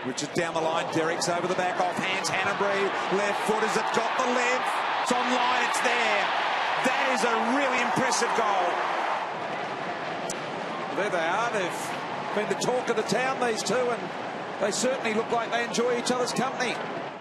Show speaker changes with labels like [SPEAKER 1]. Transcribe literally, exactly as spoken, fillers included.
[SPEAKER 1] Richard down the line, Derrick's over the back, off hands, Hannebery, left foot, has it got the length? It's on line, it's there. That is a really impressive goal. There they are, they've been the talk of the town, these two, and they certainly look like they enjoy each other's company.